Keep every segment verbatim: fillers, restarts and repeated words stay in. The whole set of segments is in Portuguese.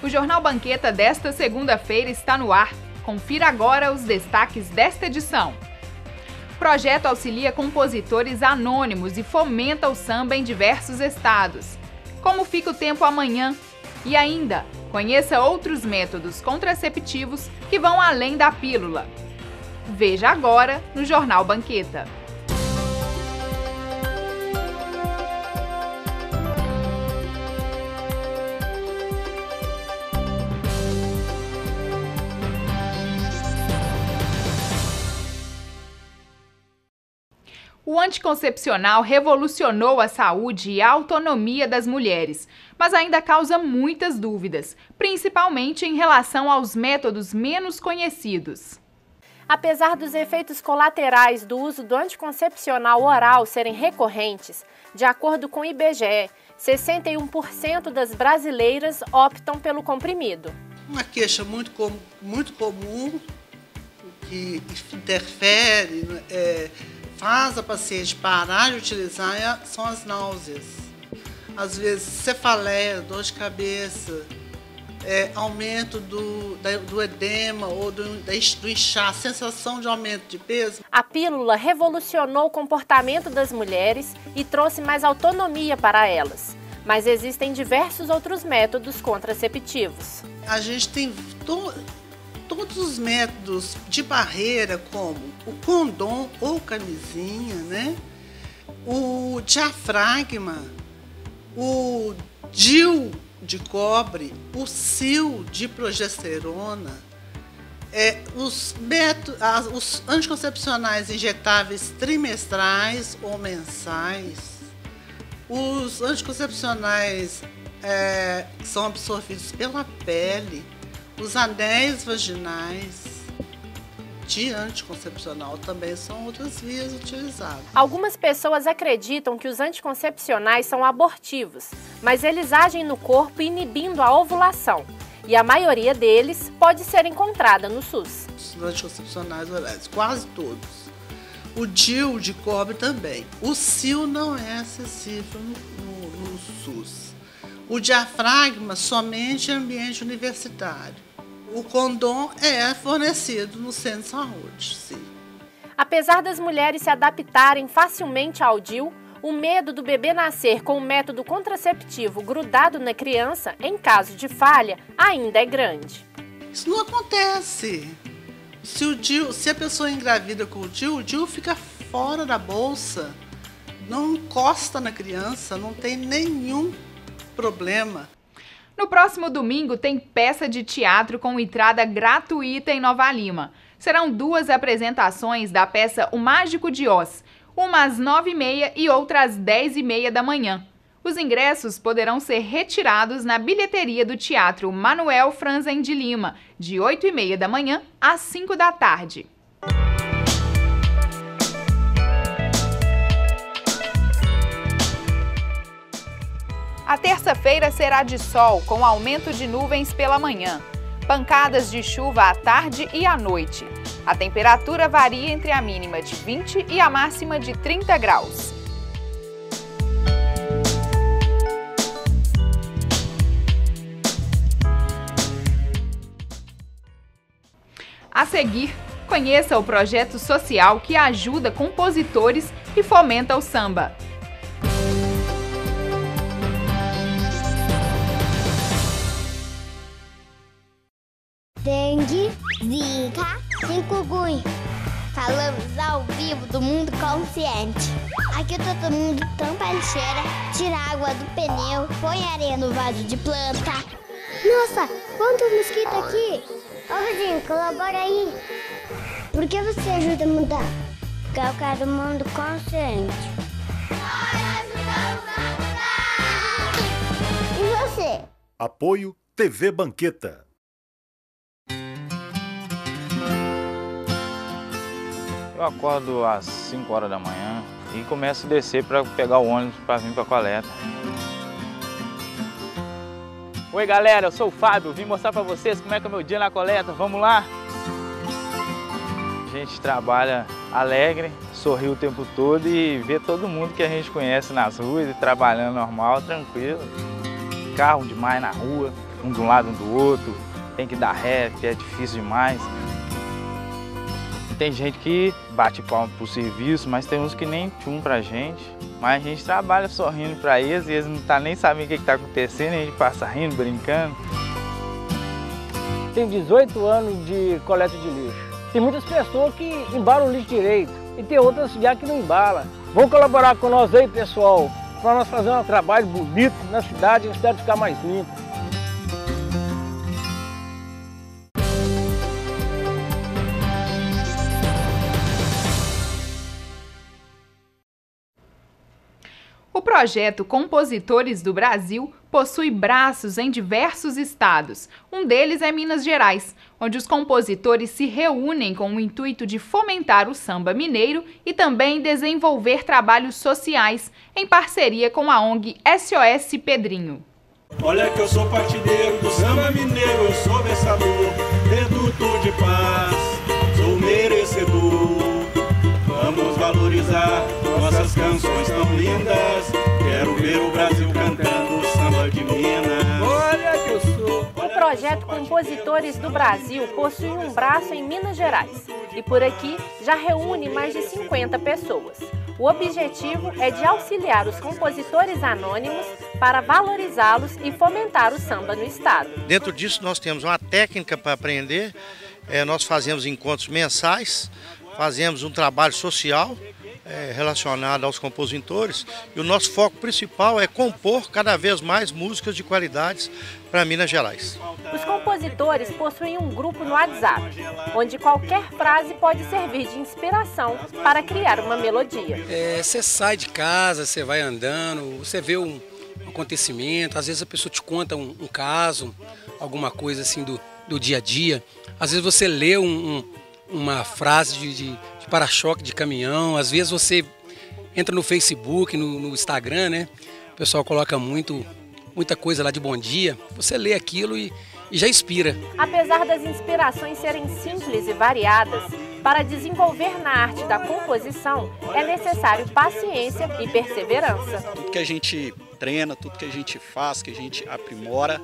O Jornal Banqueta desta segunda-feira está no ar. Confira agora os destaques desta edição. O projeto auxilia compositores anônimos e fomenta o samba em diversos estados. Como fica o tempo amanhã? E ainda, conheça outros métodos contraceptivos que vão além da pílula. Veja agora no Jornal Banqueta. O anticoncepcional revolucionou a saúde e a autonomia das mulheres, mas ainda causa muitas dúvidas, principalmente em relação aos métodos menos conhecidos. Apesar dos efeitos colaterais do uso do anticoncepcional oral serem recorrentes, de acordo com o I B G E, sessenta e um por cento das brasileiras optam pelo comprimido. Uma queixa muito, com, muito comum, que interfere, é, faz a paciente parar de utilizar, são as náuseas. Às vezes, cefaleia, dor de cabeça, é, aumento do, da, do edema ou do, do inchaço, sensação de aumento de peso. A pílula revolucionou o comportamento das mulheres e trouxe mais autonomia para elas. Mas existem diversos outros métodos contraceptivos. A gente tem to, todos os métodos de barreira, como o condom ou camisinha, né? O diafragma, o D I U de cobre, o S I U de progesterona, é, os, métodos, os anticoncepcionais injetáveis trimestrais ou mensais, os anticoncepcionais é, que são absorvidos pela pele, os anéis vaginais de anticoncepcional também são outras vias utilizadas. Algumas pessoas acreditam que os anticoncepcionais são abortivos, mas eles agem no corpo inibindo a ovulação. E a maioria deles pode ser encontrada no SUS. Os anticoncepcionais orais, quase todos. O D I U de cobre também. O S I U não é acessível no, no, no SUS. O diafragma somente em ambiente universitário. O condom é fornecido no centro de saúde, sim. Apesar das mulheres se adaptarem facilmente ao D I U, o medo do bebê nascer com o método contraceptivo grudado na criança, em caso de falha, ainda é grande. Isso não acontece. Se, o D I U, se a pessoa engravida com o D I U, o D I U fica fora da bolsa, não encosta na criança, não tem nenhum problema. No próximo domingo tem peça de teatro com entrada gratuita em Nova Lima. Serão duas apresentações da peça O Mágico de Oz, uma às nove e meia e outra às dez e meia da manhã. Os ingressos poderão ser retirados na bilheteria do Teatro Manuel Franzen de Lima, de oito e meia da manhã às cinco da tarde. A terça-feira será de sol, com aumento de nuvens pela manhã. Pancadas de chuva à tarde e à noite. A temperatura varia entre a mínima de vinte e a máxima de trinta graus. A seguir, conheça o projeto social que ajuda compositores e fomenta o samba. Dengue, zika, chikungunya. Falamos ao vivo do Mundo Consciente. Aqui todo mundo tampa a lixeira, tira a água do pneu, põe areia no vaso de planta. Nossa, quantos mosquitos aqui! Ô vizinho, colabora aí. Por que você ajuda a mudar? Porque eu quero um mundo consciente. E você? Apoio T V Banqueta. Eu acordo às cinco horas da manhã e começo a descer para pegar o ônibus para vir para a coleta. Oi galera, eu sou o Fábio, vim mostrar para vocês como é que é o meu dia na coleta, vamos lá? A gente trabalha alegre, sorri o tempo todo e vê todo mundo que a gente conhece nas ruas e trabalhando normal, tranquilo. carro demais na rua, um de um lado, um do outro, tem que dar ré, que é difícil demais. Tem gente que bate palma pro serviço, mas tem uns que nem tchum pra gente. Mas a gente trabalha sorrindo pra eles e eles não tá nem sabendo o que, que tá acontecendo, a gente passa rindo, brincando. Tenho dezoito anos de coleta de lixo. Tem muitas pessoas que embalam o lixo direito e tem outras já que não embalam. Vão colaborar com nós aí, pessoal, para nós fazer um trabalho bonito na cidade e a cidade ficar mais limpa. O projeto Compositores do Brasil possui braços em diversos estados. Um deles é Minas Gerais, onde os compositores se reúnem com o intuito de fomentar o samba mineiro e também desenvolver trabalhos sociais, em parceria com a O N G S O S Pedrinho. Olha que eu sou partideiro do samba mineiro, eu sou versador, reduto de paz, sou merecedor. Vamos valorizar nossas canções tão lindas. Quero ver o Brasil cantando o samba de Minas. Olha que eu sou. O projeto Compositores do Brasil possui um braço em Minas Gerais e por aqui já reúne mais de cinquenta pessoas. O objetivo é de auxiliar os compositores anônimos para valorizá-los e fomentar o samba no estado. Dentro disso nós temos uma técnica para aprender, é, nós fazemos encontros mensais, fazemos um trabalho social é, relacionado aos compositores e o nosso foco principal é compor cada vez mais músicas de qualidades para Minas Gerais. Os compositores possuem um grupo no WhatsApp, onde qualquer frase pode servir de inspiração para criar uma melodia. É, você sai de casa, você vai andando, você vê um acontecimento, às vezes a pessoa te conta um, um caso, alguma coisa assim do, do dia a dia, às vezes você lê um, um uma frase de, de, de para-choque de caminhão, às vezes você entra no Facebook, no, no Instagram, né? O pessoal coloca muito, muita coisa lá de bom dia, você lê aquilo e, e já inspira. Apesar das inspirações serem simples e variadas, para desenvolver na arte da composição é necessário paciência e perseverança. Tudo que a gente treina, tudo que a gente faz, que a gente aprimora,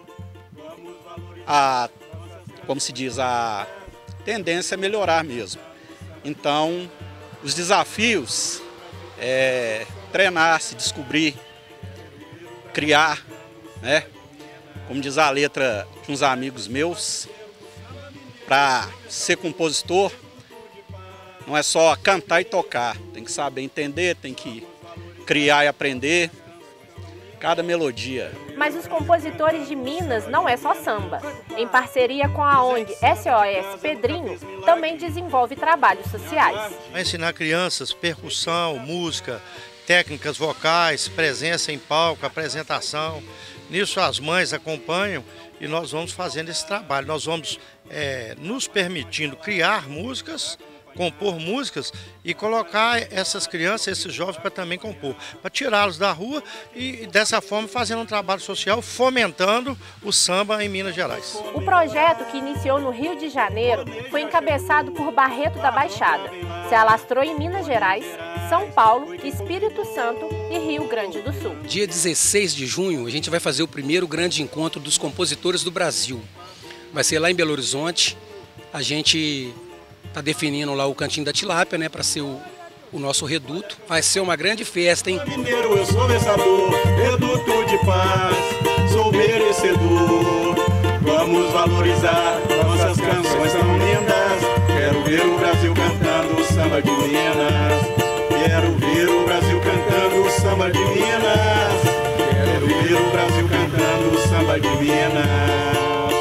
a, como se diz, a tendência é melhorar mesmo. Então, os desafios é treinar, se descobrir, criar, né? Como diz a letra de uns amigos meus, para ser compositor não é só cantar e tocar, tem que saber entender, tem que criar e aprender cada melodia. Mas os compositores de Minas não é só samba. Em parceria com a O N G S O S Pedrinho, também desenvolve trabalhos sociais. Vai ensinar crianças percussão, música, técnicas vocais, presença em palco, apresentação. Nisso as mães acompanham e nós vamos fazendo esse trabalho. Nós vamos é, nos permitindo criar músicas, compor músicas e colocar essas crianças, esses jovens para também compor, para tirá-los da rua e dessa forma fazendo um trabalho social, fomentando o samba em Minas Gerais. O projeto, que iniciou no Rio de Janeiro, foi encabeçado por Barreto da Baixada, se alastrou em Minas Gerais, São Paulo, Espírito Santo e Rio Grande do Sul. Dia dezesseis de junho a gente vai fazer o primeiro grande encontro dos compositores do Brasil. Vai ser lá em Belo Horizonte. A gente está definindo lá o Cantinho da Tilápia, né, para ser o, o nosso reduto. Vai ser uma grande festa, hein? Mineiro, eu sou versador, reduto de paz, sou merecedor. Vamos valorizar nossas canções tão lindas. Quero ver o Brasil cantando o samba de Minas. Quero ver o Brasil cantando o samba de Minas. Quero ver o Brasil cantando o samba de Minas.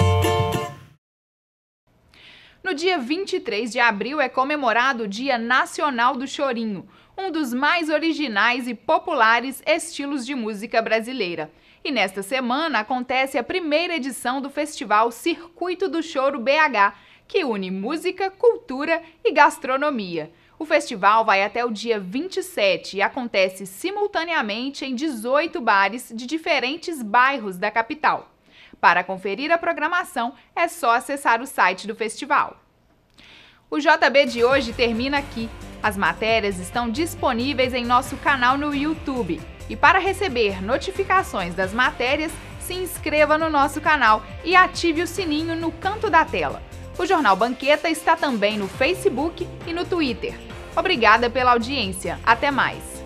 No dia vinte e três de abril é comemorado o Dia Nacional do Chorinho, um dos mais originais e populares estilos de música brasileira. E nesta semana acontece a primeira edição do festival Circuito do Choro B H, que une música, cultura e gastronomia. O festival vai até o dia vinte e sete e acontece simultaneamente em dezoito bares de diferentes bairros da capital. Para conferir a programação, é só acessar o site do festival. O J B de hoje termina aqui. As matérias estão disponíveis em nosso canal no YouTube. E para receber notificações das matérias, se inscreva no nosso canal e ative o sininho no canto da tela. O Jornal Banqueta está também no Facebook e no Twitter. Obrigada pela audiência. Até mais!